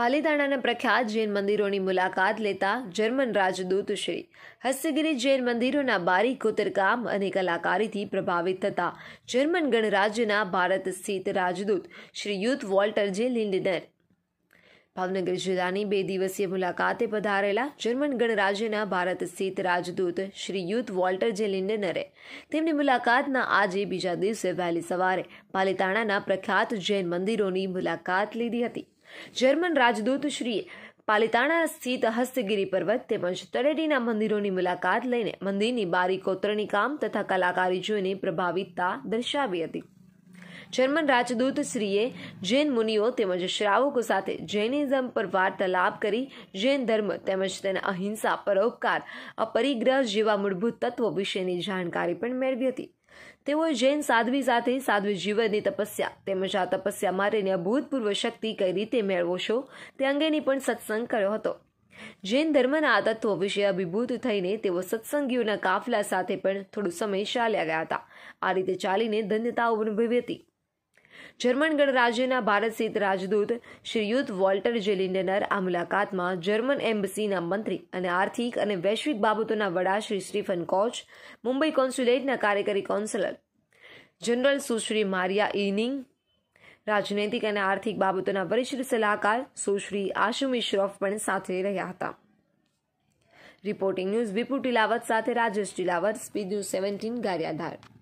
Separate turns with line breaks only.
પાલીતાણાના પ્રખ્યાત જૈન મંદિરોની મુલાકાત લેતા જર્મન રાજદૂત શ્રી હસ્તગીરી જૈન મંદિરોના બારીક કોતરકામ અને કલાકારીથી પ્રભાવિત થતા જર્મન ગણરાજ્યના ભારત સ્થિત રાજદૂત શ્રી યુત વોલ્ટર જે લિન્ડનર ભાવનગર જિલ્લાની 2 દિવસીય મુલાકાતે પધારેલા જર્મન ગણરાજ્યના ભારત સ્થિત રાજદૂત શ્રી યુત વોલ્ટર જે લિન્ડનરે તેમની મુલાકાતના આજે બીજા દિવસે વહેલી સવારે પાલીતાણાના પ્રખ્યાત જૈન મંદિરોની મુલાકાત લીધી હતી। જર્મન રાજદૂત શ્રીએ પાલીતાણા સ્થિત હસ્તગીરી પર્વત તેમજ તળેટીના મંદિરોની મુલાકાત લઈને મંદિરની બારીક કોતરણી કામ તથા કલાકારી જોઈને પ્રભાવિતતા દર્શાવી હતી। જર્મન રાજદૂત શ્રીએ જૈન મુનિઓ તેમજ શ્રાવકો સાથે જૈનિઝમ પર વાર્તાલાપ કરી જૈન ધર્મ તેમજ તેના અહિંસા, પરોપકાર, અપરિગ્રહ જેવા મૂળભૂત તત્વો વિશેની જાણકારી પણ મેળવી હતી। તેઓએ જૈન સાધ્વી સાથે સાધ્વી જીવનની તપસ્યા તેમજ આ તપસ્યા માટેની અભૂતપૂર્વ શક્તિ કઈ રીતે મેળવો છો તે અંગેની પણ સત્સંગ કર્યો હતો। જૈન ધર્મના આ તત્વો વિશે અભિભૂત થઈને તેઓ સત્સંગીઓના કાફલા સાથે પણ થોડો સમય ચાલ્યા ગયા હતા। આ રીતે ચાલીને ધન્યતા અનુભવી હતી। જર્મન ગણરાજ્યના ભારત સ્થિત રાજદૂત શ્રી યુત વોલ્ટર જે લિન્ડનર આ મુલાકાતમાં જર્મન એમ્બસીના મંત્રી અને આર્થિક અને વૈશ્વિક બાબતોના વડા શ્રી સ્ટીફન કોચ, મુંબઈ કોન્સ્યુલેટના કાર્યકારી કોન્સલર જનરલ સુશ્રી મારિયા ઇનિંગ, રાજનૈતિક અને આર્થિક બાબતોના વરિષ્ઠ સલાહકાર સુશ્રી આશુમી શ્રોફ પણ સાથે રહ્યા હતા। રિપોર્ટિંગ ન્યૂઝ વિપુલ ટીલાવત સાથે રાજેશ ટીલાવત, સ્પીડ ન્યૂઝ 17 ગારિયાધાર।